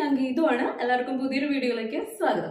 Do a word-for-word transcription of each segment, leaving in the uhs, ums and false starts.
ഞാൻ ഗീതുവാണ്. എല്ലാവർക്കും പുതിയൊരു വീഡിയോയിലേക്ക് സ്വാഗതം.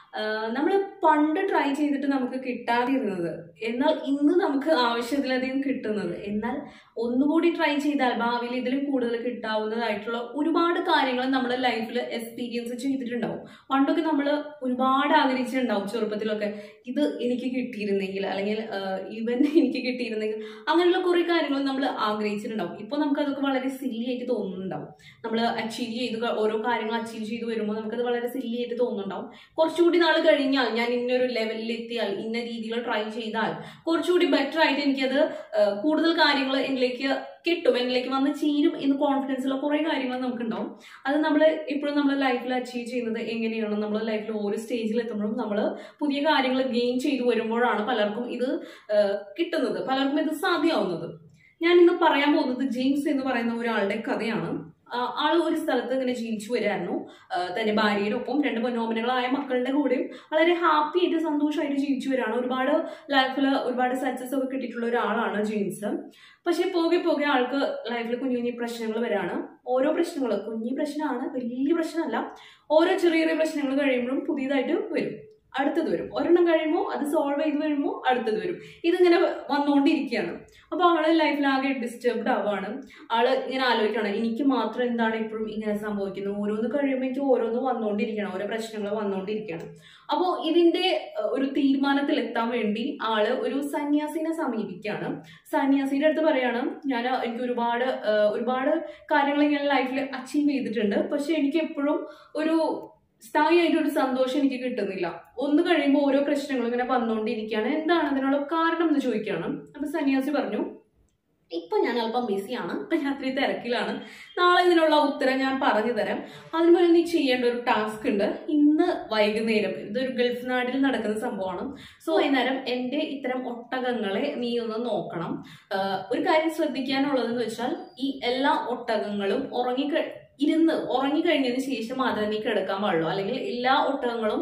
നമ്മൾ പണ്ട് ട്രൈ ചെയ്തിട്ട് നമുക്ക് കിട്ടാതിരുന്നത്, എന്നാൽ ഇന്ന് നമുക്ക് ആവശ്യത്തിലധികം കിട്ടുന്നത്, എന്നാൽ ഒന്നുകൂടി ട്രൈ ചെയ്താൽ ഭാവിയിൽ ഇതിലും കൂടുതൽ കിട്ടാവുന്നതായിട്ടുള്ള ഒരുപാട് കാര്യങ്ങൾ നമ്മുടെ ലൈഫിൽ എക്സ്പീരിയൻസ് ചെയ്തിട്ടുണ്ടാവും. പണ്ടൊക്കെ നമ്മൾ ഒരുപാട് ആഗ്രഹിച്ചിട്ടുണ്ടാവും ചെറുപ്പത്തിലൊക്കെ, ഇത് എനിക്ക് കിട്ടിയിരുന്നെങ്കിൽ, അല്ലെങ്കിൽ ഇവൻ എനിക്ക് കിട്ടിയിരുന്നെങ്കിൽ, അങ്ങനെയുള്ള കുറെ കാര്യങ്ങൾ നമ്മൾ ആഗ്രഹിച്ചിട്ടുണ്ടാവും. ഇപ്പൊ നമുക്ക് അതൊക്കെ വളരെ സില്ലി ആയിട്ട് തോന്നുന്നുണ്ടാവും. നമ്മൾ അച്ചീവ് ചെയ്ത് ഓരോ കാര്യങ്ങൾ അച്ചീവ് ചെയ്ത് വരുമ്പോൾ നമുക്കത് വളരെ സില്ലി ആയിട്ട് തോന്നുന്നുണ്ടാവും. കുറച്ചുകൂടി നാൾ കഴിഞ്ഞാൽ, ഞാൻ ഇന്നൊരു ലെവലിൽ എത്തിയാൽ, ഇന്ന രീതിയിൽ ട്രൈ ചെയ്താൽ കുറച്ചുകൂടി ബെറ്റർ ആയിട്ട് എനിക്കത് കൂടുതൽ കാര്യങ്ങൾ എന്നിലേക്ക് കിട്ടും, എന്നിലേക്ക് വന്ന് ചേരും എന്ന് കോൺഫിഡൻസുള്ള കുറെ കാര്യങ്ങൾ നമുക്കുണ്ടാവും. അത് നമ്മൾ ഇപ്പോഴും നമ്മുടെ ലൈഫിൽ അച്ചീവ് ചെയ്യുന്നത് എങ്ങനെയാണ്, നമ്മുടെ ലൈഫിൽ ഓരോ സ്റ്റേജിൽ എത്തുമ്പോഴും നമ്മൾ പുതിയ കാര്യങ്ങൾ ഗെയിൻ ചെയ്തു വരുമ്പോഴാണ് പലർക്കും ഇത് കിട്ടുന്നത്, പലർക്കും ഇത് സാധ്യമാവുന്നത്. ഞാൻ ഇന്ന് പറയാൻ പോകുന്നത് ജെയിംസ് എന്ന് പറയുന്ന ഒരാളുടെ കഥയാണ്. ആള് ഒരു സ്ഥലത്ത് ഇങ്ങനെ ജീവിച്ചു വരായിരുന്നു. തന്റെ ഭാര്യയുടെ ഒപ്പം രണ്ട് പൊന്നോമനകളായ മക്കളുടെ കൂടെയും വളരെ ഹാപ്പി ആയിട്ട് സന്തോഷമായിട്ട് ജീവിച്ചു വരാണ്. ഒരുപാട് ലൈഫിൽ ഒരുപാട് സക്സസ് ഒക്കെ കിട്ടിയിട്ടുള്ള ഒരാളാണ് ജെയിംസ്. പക്ഷെ പോകെ പോകെ ആൾക്ക് ലൈഫിൽ കുഞ്ഞു കുഞ്ഞു പ്രശ്നങ്ങൾ വരാണ്. ഓരോ പ്രശ്നങ്ങൾ കുഞ്ഞു പ്രശ്നമാണ്, വലിയ പ്രശ്നമല്ല. ഓരോ ചെറിയ ചെറിയ പ്രശ്നങ്ങൾ കഴിയുമ്പോഴും പുതിയതായിട്ട് വരും, അടുത്തത് വരും. ഒരെണ്ണം കഴിയുമ്പോൾ അത് സോൾവ് ചെയ്ത് വരുമ്പോൾ അടുത്തത് വരും. ഇതിങ്ങനെ വന്നുകൊണ്ടിരിക്കുകയാണ്. അപ്പൊ ആള് ലൈഫിലാകെ ഡിസ്റ്റർബ്ഡ് ആവുകയാണ്. ആള് ഇങ്ങനെ ആലോചിക്കണം, എനിക്ക് മാത്രം എന്താണ് ഇപ്പോഴും ഇങ്ങനെ സംഭവിക്കുന്നത്, ഓരോന്ന് കഴിയുമ്പോൾ എനിക്ക് ഓരോന്ന് വന്നുകൊണ്ടിരിക്കണം, ഓരോ പ്രശ്നങ്ങൾ വന്നുകൊണ്ടിരിക്കുകയാണ്. അപ്പോൾ ഇതിന്റെ ഒരു തീരുമാനത്തിൽ എത്താൻ വേണ്ടി ആള് ഒരു സന്യാസിനെ സമീപിക്കുകയാണ്. സന്യാസിയുടെ അടുത്ത് പറയാണ്, ഞാൻ എനിക്ക് ഒരുപാട് ഒരുപാട് കാര്യങ്ങൾ ഞാൻ ലൈഫിൽ അച്ചീവ് ചെയ്തിട്ടുണ്ട്, പക്ഷെ എനിക്ക് എപ്പോഴും ഒരു സ്ഥായിയായിട്ട് ഒരു സന്തോഷം എനിക്ക് കിട്ടുന്നില്ല. ഒന്ന് കഴിയുമ്പോൾ ഓരോ പ്രശ്നങ്ങളും ഇങ്ങനെ വന്നുകൊണ്ടിരിക്കുകയാണ്, എന്താണ് അതിനുള്ള കാരണം എന്ന് ചോദിക്കുകയാണ്. അപ്പൊ സന്യാസി പറഞ്ഞു, ഇപ്പൊ ഞാൻ അല്പം ബിസിയാണ്, ഇപ്പൊ രാത്രി തിരക്കിലാണ്, നാളെ ഇതിനുള്ള ഉത്തരം ഞാൻ പറഞ്ഞു തരാം. അതിനുപോലെ നീ ചെയ്യേണ്ട ഒരു ടാസ്ക് ഉണ്ട്. ഇന്ന് വൈകുന്നേരം, ഇതൊരു ഗൾഫ് നാട്ടിൽ നടക്കുന്ന സംഭവമാണ്, സോ വൈകുന്നേരം എന്റെ ഇത്തരം ഒട്ടകങ്ങളെ നീ ഒന്ന് നോക്കണം. ഒരു കാര്യം ശ്രദ്ധിക്കാനുള്ളതെന്ന് വെച്ചാൽ, ഈ എല്ലാ ഒട്ടകങ്ങളും ഉറങ്ങി ഇരുന്ന് ഉറങ്ങിക്കഴിഞ്ഞതിന് ശേഷം മാത്രമേ നീ കിടക്കാൻ പാടുള്ളൂ. അല്ലെങ്കിൽ എല്ലാ ഒട്ടകങ്ങളും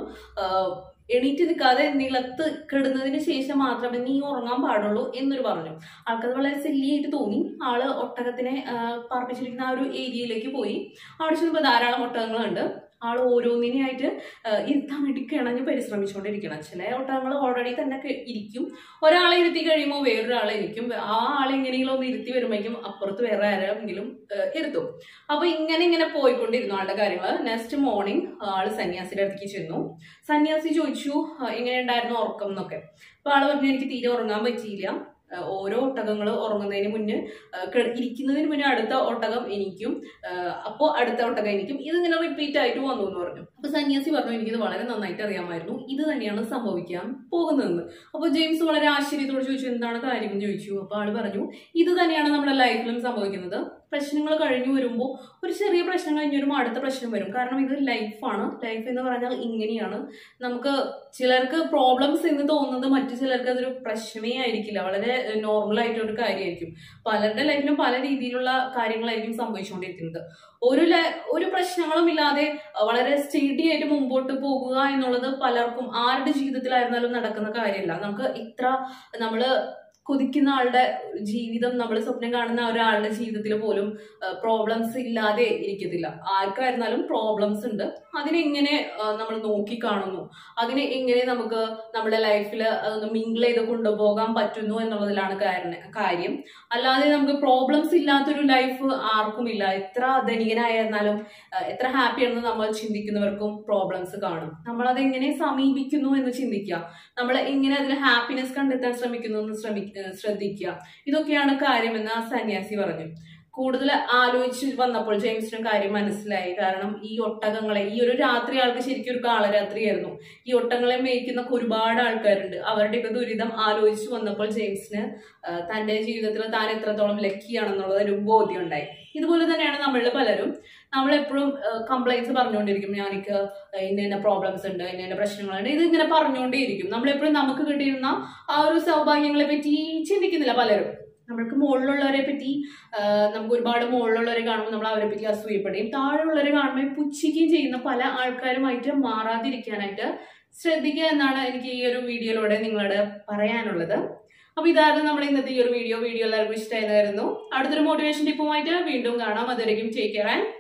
എണീറ്റ് നിൽക്കാതെ നിലത്ത് കിടന്നതിന് ശേഷം മാത്രമേ നീ ഉറങ്ങാൻ പാടുള്ളൂ എന്നൊരു പറഞ്ഞു. ആൾക്കത് വളരെ സില്ലിയായിട്ട് തോന്നി. ആള് ഒട്ടകത്തിനെ പാർപ്പിച്ചിരിക്കുന്ന ആ ഒരു ഏരിയയിലേക്ക് പോയി. അവിടെ ചെന്നപ്പോൾ ധാരാളം ഒട്ടകങ്ങളുണ്ട്. ആൾ ഓരോന്നിനെയായിട്ട് ഇരുത്താൻ വേണ്ടി കിണഞ്ഞ് പരിശ്രമിച്ചുകൊണ്ടിരിക്കണം. ചില ഒട്ടകങ്ങൾ ഓൾറെഡി തന്നെ ഇരിക്കും, ഒരാളെ ഇരുത്തി കഴിയുമ്പോൾ വേറൊരാളെ ഇരിക്കും, ആ ആളെ എങ്ങനെയെങ്കിലും ഒന്ന് ഇരുത്തി വരുമ്പോഴേക്കും അപ്പുറത്ത് വേറെ ആരെങ്കിലും ഇരുത്തും. അപ്പൊ ഇങ്ങനെ ഇങ്ങനെ പോയിക്കൊണ്ടിരുന്നു ആളുടെ കാര്യങ്ങൾ. നെക്സ്റ്റ് മോർണിംഗ് ആള് സന്യാസിയുടെ അടുത്തേക്ക് ചെന്നു. സന്യാസി ചോദിച്ചു, എങ്ങനെ ഉണ്ടായിരുന്നു ഉറക്കം എന്നൊക്കെ. അപ്പൊ ആള് പറഞ്ഞു, എനിക്ക് തീരെ ഉറങ്ങാൻ പറ്റിയില്ല. ഓരോ ഒട്ടകങ്ങൾ ഉറങ്ങുന്നതിന് മുന്നേ ഇരിക്കുന്നതിന് മുന്നേ അടുത്ത ഒട്ടകം എനിക്കും, അപ്പോ അടുത്ത ഒട്ടകം എനിക്കും, ഇതിങ്ങനെ റിപ്പീറ്റ് ആയിട്ട് വന്നു എന്ന് പറഞ്ഞു. അപ്പൊ സന്യാസി പറഞ്ഞു, എനിക്കിത് വളരെ നന്നായിട്ട് അറിയാമായിരുന്നു, ഇത് തന്നെയാണ് സംഭവിക്കാൻ പോകുന്നതെന്ന്. അപ്പൊ ജെയിംസ് വളരെ ആശ്ചര്യത്തോട് ചോദിച്ചു, എന്താണ് കാര്യം എന്ന് ചോദിച്ചു. അപ്പൊ ആള് പറഞ്ഞു, ഇത് തന്നെയാണ് നമ്മുടെ ലൈഫിലും സംഭവിക്കുന്നത്. പ്രശ്നങ്ങൾ കഴിഞ്ഞു വരുമ്പോൾ ഒരു ചെറിയ പ്രശ്നം കഴിഞ്ഞു വരുമ്പോൾ അടുത്ത പ്രശ്നം വരും. കാരണം ഇത് ലൈഫാണ്. ലൈഫ് എന്ന് പറഞ്ഞാൽ ഇങ്ങനെയാണ്. നമുക്ക് ചിലർക്ക് പ്രോബ്ലംസ് എന്ന് തോന്നുന്നത് മറ്റു ചിലർക്ക് അതൊരു പ്രശ്നമേ ആയിരിക്കില്ല, വളരെ നോർമൽ ആയിട്ടൊരു കാര്യമായിരിക്കും. പലരുടെ ലൈഫിലും പല രീതിയിലുള്ള കാര്യങ്ങളായിരിക്കും സംഭവിച്ചുകൊണ്ടിരിക്കുന്നത്. ഒരു ഒരു പ്രശ്നങ്ങളും ഇല്ലാതെ വളരെ സ്റ്റഡി ആയിട്ട് മുമ്പോട്ട് പോകുക എന്നുള്ളത് പലർക്കും ആരുടെ ജീവിതത്തിലായിരുന്നാലും നടക്കുന്ന കാര്യമല്ല. നമുക്ക് ഇത്ര നമ്മള് കൊതിക്കുന്ന ആളുടെ ജീവിതം, നമ്മൾ സ്വപ്നം കാണുന്ന ഒരാളുടെ ജീവിതത്തിൽ പോലും പ്രോബ്ലംസ് ഇല്ലാതെ ഇരിക്കത്തില്ല. ആർക്കായിരുന്നാലും പ്രോബ്ലംസ് ഉണ്ട്. അതിനെ എങ്ങനെ നമ്മൾ നോക്കി കാണുന്നു, അതിനെ എങ്ങനെ നമുക്ക് നമ്മുടെ ലൈഫിൽ അതൊന്ന് മിങ്കിൾ ചെയ്ത് കൊണ്ടുപോകാൻ പറ്റുന്നു എന്നുള്ളതിലാണ് കാര്യം. അല്ലാതെ നമുക്ക് പ്രോബ്ലംസ് ഇല്ലാത്തൊരു ലൈഫ് ആർക്കും ഇല്ല. എത്ര ധനികനായിരുന്നാലും എത്ര ഹാപ്പി ആണെന്ന് നമ്മൾ ചിന്തിക്കുന്നവർക്കും പ്രോബ്ലംസ് കാണും. നമ്മൾ അതെങ്ങനെ സമീപിക്കുന്നു എന്ന് ചിന്തിക്കുക, നമ്മൾ എങ്ങനെ അതിൽ ഹാപ്പിനെസ് കണ്ടെത്താൻ ശ്രമിക്കുന്നു എന്ന് ശ്രമിക്കുക ശ്രദ്ധിക്കുക. ഇതൊക്കെയാണ് കാര്യമെന്ന് ആ സന്യാസി പറഞ്ഞു. കൂടുതൽ ആലോചിച്ച് വന്നപ്പോൾ ജെയിംസിനും കാര്യം മനസ്സിലായി. കാരണം ഈ ഒട്ടകങ്ങളെ, ഈ ഒരു രാത്രി ആൾക്ക് ശരിക്കും ഒരു കാളരാത്രിയായിരുന്നു. ഈ ഒട്ടകങ്ങളെ മേയ്ക്കുന്ന ഒരുപാട് ആൾക്കാരുണ്ട്. അവരുടെയൊക്കെ ദുരിതം ആലോചിച്ച് വന്നപ്പോൾ ജെയിംസിന് തന്റെ ജീവിതത്തിൽ താൻ എത്രത്തോളം ലക്കിയാണെന്നുള്ളത് ഒരു ബോധ്യം ഉണ്ടായി. ഇതുപോലെ തന്നെയാണ് നമ്മളിൽ പലരും. നമ്മളെപ്പോഴും കംപ്ലൈൻസ് പറഞ്ഞുകൊണ്ടിരിക്കും, ഞാനിക്ക് ഇന്ന ഇന്ന പ്രോബ്ലംസ് ഉണ്ട്, ഇന്ന ഇന്ന പ്രശ്നങ്ങളുണ്ട്, ഇത് ഇങ്ങനെ പറഞ്ഞുകൊണ്ടേയിരിക്കും. നമ്മളെപ്പോഴും നമുക്ക് കിട്ടിയിരുന്ന ആ ഒരു സൗഭാഗ്യങ്ങളെ പറ്റി ചിന്തിക്കുന്നില്ല പലരും. നമ്മൾക്ക് മുകളിലുള്ളവരെ പറ്റി, നമുക്ക് ഒരുപാട് മുകളിലുള്ളവരെ കാണുമ്പോൾ നമ്മൾ അവരെ പറ്റി അസൂയപ്പെടുകയും താഴെയുള്ളവരെ കാണുമ്പോൾ പുച്ഛിക്കുകയും ചെയ്യുന്ന പല ആൾക്കാരുമായിട്ട് മാറാതിരിക്കാനായിട്ട് ശ്രദ്ധിക്കുക എന്നാണ് എനിക്ക് ഈ ഒരു വീഡിയോയിലൂടെ നിങ്ങളോട് പറയാനുള്ളത്. അപ്പൊ ഇതായിരുന്നു നമ്മുടെ ഇന്നത്തെ ഈ ഒരു വീഡിയോ. വീഡിയോ എല്ലാവർക്കും ഇഷ്ടമായിരുന്നു. അടുത്തൊരു മോട്ടിവേഷൻ ടിപ്പുമായിട്ട് വീണ്ടും കാണാം. അതുവരെയും ടേക്ക് കെയർ ആൻഡ്